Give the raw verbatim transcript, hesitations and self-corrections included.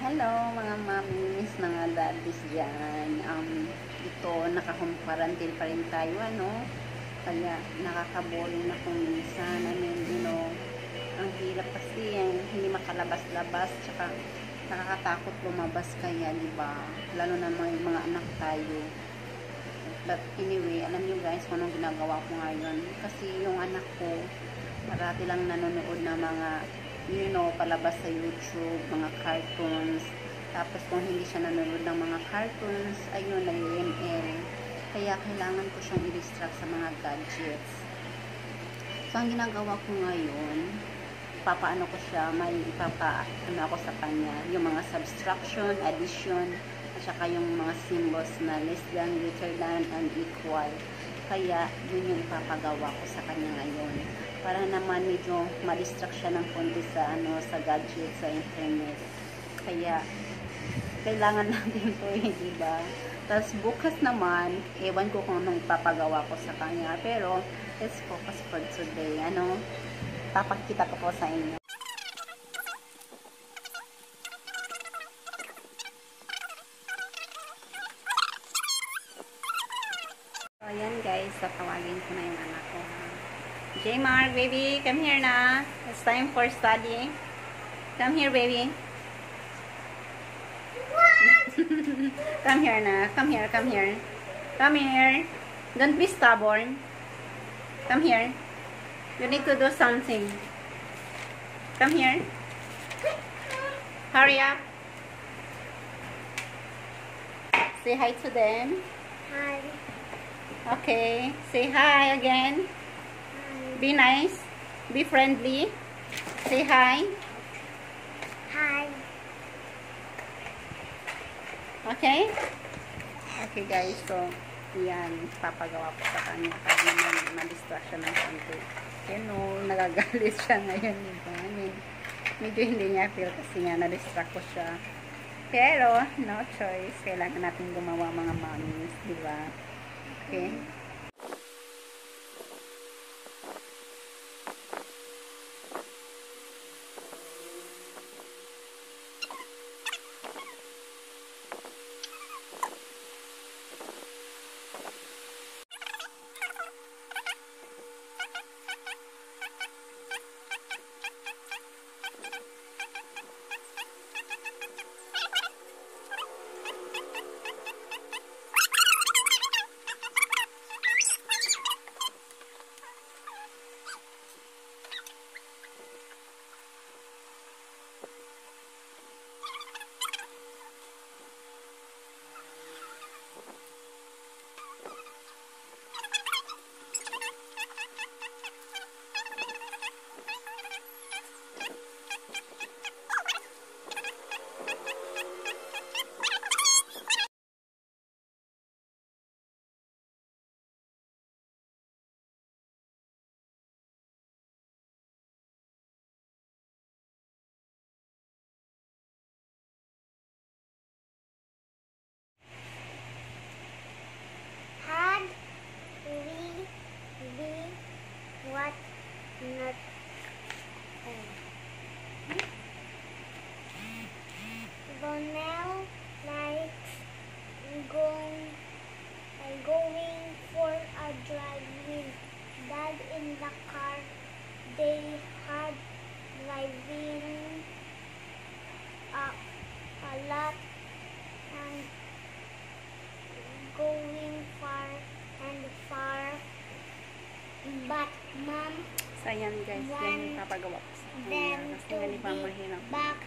Hello mga mommies, mga daddies dyan. Um, ito, naka-home quarantine pa rin tayo, ano? Kaya nakakaboring na kung minsan. I mean, you know, ang hirap kasi yung hindi makalabas-labas, tsaka nakakatakot lumabas kaya, di ba? Lalo na mga, mga anak tayo. But anyway, alam nyo guys kung anong ginagawa ko ngayon. Kasi yung anak ko, parati lang nanonood ng mga you know, palabas sa YouTube, mga cartoons. Tapos kung hindi siya nanonood ng mga cartoons, ayun, nag-M L. Kaya kailangan ko siyang i-distract sa mga gadgets. So, ang ginagawa ko ngayon, papaano ko siya, may ipapa, ano ako sa kanya, yung mga subtraction, addition, at saka yung mga symbols na less than, greater than, and equal. Kaya, yun yung ipapagawa ko sa kanya ngayon. Para naman medyo ma-distract siya ng konti sa, ano, sa gadget, sa internet. Kaya, kailangan natin ito eh, diba? Tapos, bukas naman, ewan ko kung anong papagawa ko sa kanya. Pero, let's focus for today. Ano, papakita ko po sa inyo. So, ayan guys, tatawagin ko na yung anak ko. J Mark, baby, come here na. It's time for studying. Come here, baby. What? Come here na. Come here, come here. Come here. Don't be stubborn. Come here. You need to do something. Come here. Hurry up. Say hi to them. Hi. Okay. Say hi again. Be nice. Be friendly. Say hi. Hi. Okay? Okay guys, so yan, papagawa ko sa kanya para naman ma-distract siya ng konti. You know, nagagalit siya ngayon, diba? I mean, medyo hindi niya feel kasi nga na-distract ko siya. Pero, no choice. Kailangan natin gumawa mga mommies, diba? Okay? Had we be what not Bonell likes going uh, going for a drive with Dad in the car. They had driving a, a lot and going far and far, but Mom So, ayan guys, yan yung papagawa ko sa kanya. them Kasi to nga di ba be mahirap. back